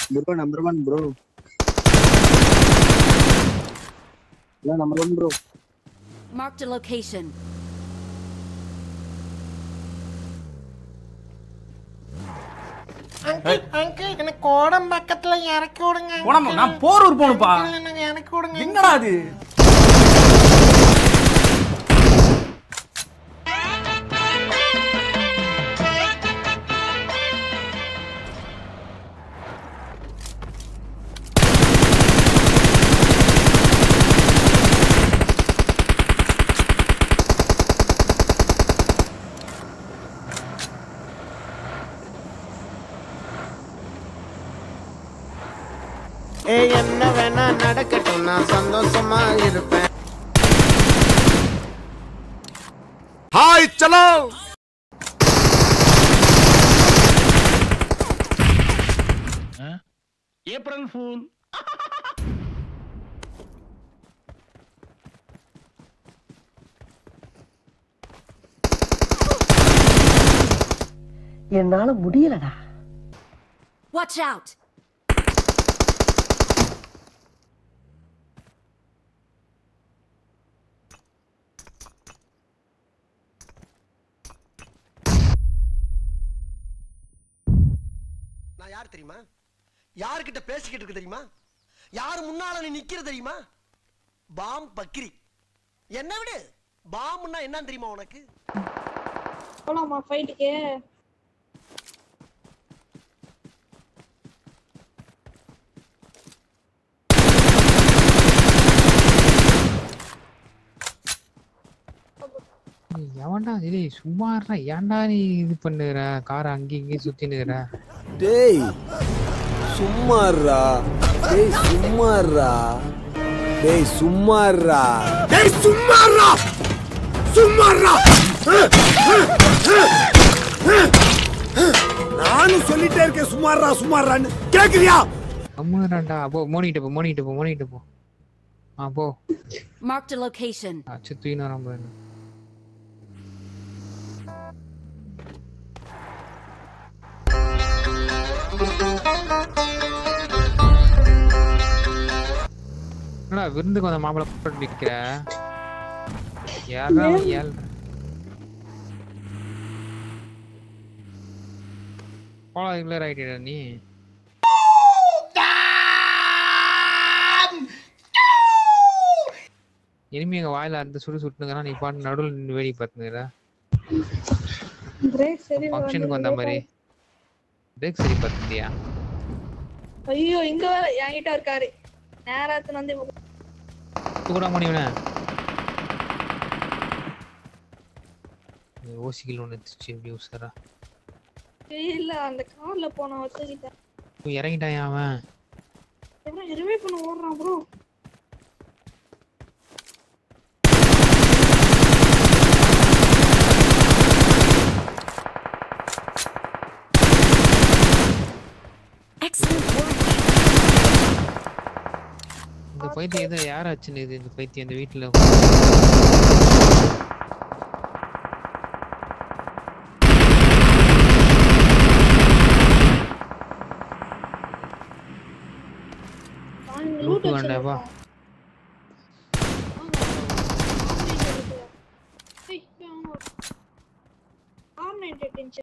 Bro, number one, bro. Yeah, number one, bro. Marked a location. Uncle, எனக்கு கோடம் பக்கத்துல இறக்கி விடுங்க. போடாம நான் போரூர் போணும்பா. எனக்கு இறக்கி விடுங்க. என்னடா இது? என்ன வேணா நடக்கட்டும் நான் சந்தோஷமா இருப்பேன். ஹாய் चलो ஏப்ரல் ஃபூல். என்னால முடியலடா. Watch out. நான் யார் தெரியுமா? யார்கிட்ட பேசிக்கிட்டு இருக்கு தெரியுமா? யார் முன்னால நீ நிக்கிற தெரியுமா? பாம் பக்கிரி. என்ன விடு? பாம்னா என்னன்னு தெரியுமா உனக்கு? போலாமா ஃபைட்டுக்கு? எவன்டா இது சும்மா இருடா. ஏன்டா நீ இது பண்ணுற காரை அங்கே இங்கே சுத்தினுக்குற? டேய் சும்மாறா டேய் சும்மாறா டேய் சும்மாறா டேய் சும்மாறா சும்மாறா நானும் சொல்லிட்டே இருக்கேன் சும்மாறா சும்மாறான்னு கேக்குறியா? அம்மாடா போ மோனிட்டு போ. போ. Marked a location. அச்சு தூயினா நம்ம என்னடா விருந்துக்கு வந்த மாப்பிளை போட்டு நிக்கிற? யாரா ஏல் போடா இதுல ரைட்டா நீ? இனிமே எங்க வாயில அந்த சுட்டுனுங்கறா நீ பாட்டு நடுவுல நின்னு வேடி பார்த்துங்கற. பிரேக் சரி ஃபங்க்ஷனுக்கு வந்த மாதிரி பிரேக் சரி பார்த்தியா? ஐயோ இங்க வர என்கிட்ட இருக்காரு. நேராத்து வந்து கூட முடியவனே ஓசிக்கில் ஒன்று திருச்சி எப்படி உசாரா இல்ல அந்த கார்ல போன வச்சுக்கிட்டேன். இறங்கிட்டான் அவன். ரிவைவ் பண்ண ஓடுறான் ப்ரோ. இந்த பைத்தியம் எதை யாராச்சுன்னு இது இந்த பைத்தியம் இந்த வீட்டுல லூட்டு வேண்டாப்பா.